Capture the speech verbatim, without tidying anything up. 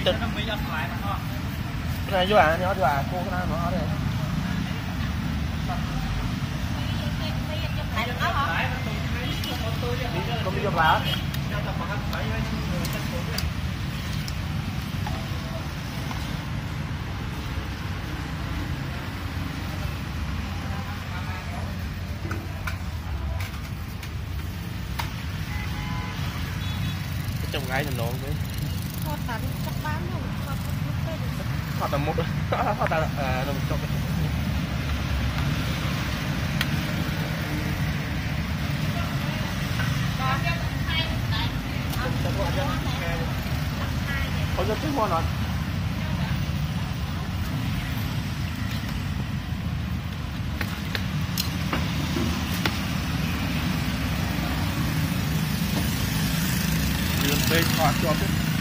Tức này chú à, nhỏ chú à, cô cái nào nó đây. Không đi gặp lá. Trong gái thầm nón đấy. Họ tán chắc bán không? Họ tầm một họ tầm à đồng trong cái có rất thích món nó bê thoát cho